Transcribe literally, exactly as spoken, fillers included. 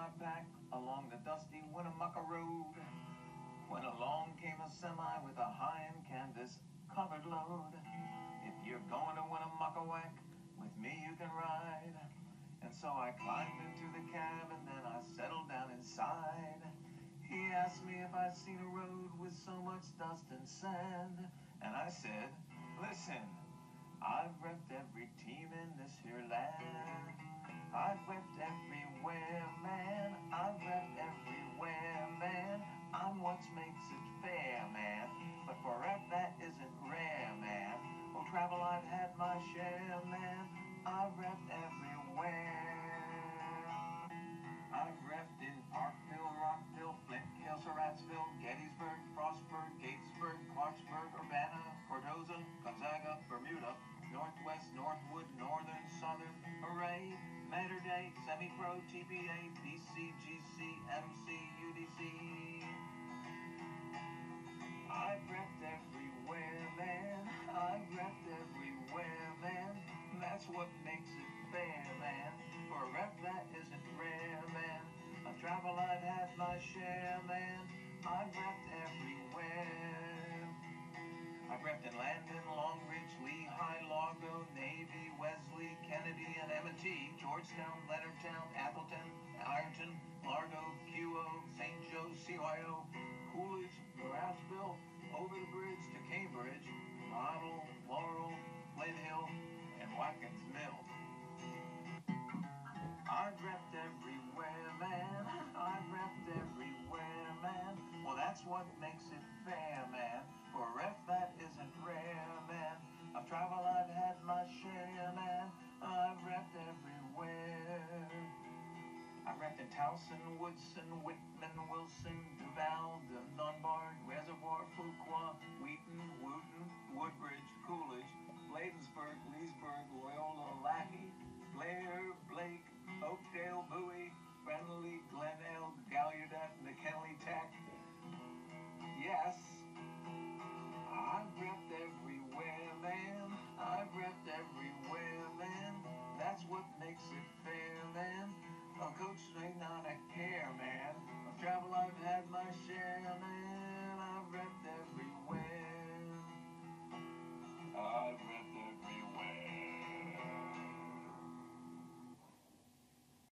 my back along the dusty Winnemucca Road, when along came a semi with a high and canvas covered load. If you're going to Winnemucca, with me you can ride. And so I climbed into the cab and then I settled down inside. He asked me if I'd seen a road with so much dust and sand, and I said, listen, I've repped every team in this here land. I've repped everywhere, man. I've repped everywhere, man. I'm what makes it fair, man. But for rep that isn't rare, man. Well, travel I've had my share, man. I've repped everywhere. I've repped in Parkville, Rockville, Flint, Hill, Surrattsville, Gettysburg, Frostburg, Gatesburg, Clarksburg, Urbana, Cordoza, Gonzaga, Bermuda, Northwest, Northwood, Northern, Southern, Array, Mater Dei, Semi-Pro, T P A, D C, G C, M C, U D C. I've repped everywhere, man. I've repped everywhere, man. That's what makes it fair, man. For a rep that isn't rare, man. Of travel I've had my share, man. I've repped everywhere. I've repped in Landon, Long Ridge, Lehigh, Largo, Navy, Wesley, Kennedy, and M and T, Georgetown, Leonardtown, Appleton, Ironton, Largo, Q O, Saint Joe, C Y O, Coolidge, Grassville, over the bridge to Cambridge, Model, Laurel, Flint Hill, and Watkins Mill. I've repped everywhere, man. I've repped everywhere, man. Well, that's what makes it fair, man. For a rep that isn't rare, man. Of travel I've had my share, man. I've repped everywhere. I repped in Towson, Woodson, Whitman, Wilson, Duval, Dunbar, Reservoir, Fuqua, Wheaton, Wooten, Woodbridge, Coolidge,